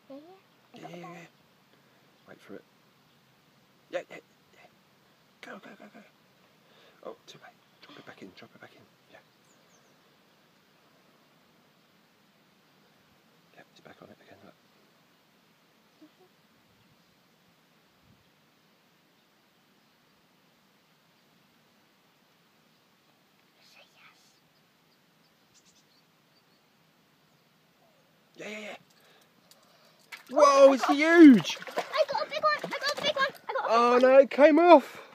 Yeah. Wait for it. Yeah. Go. Oh, too late. Drop it back in. Yeah. Yeah, it's back on it again, look. Yeah. Whoa, it's huge! I got a big one! Oh no, it came off!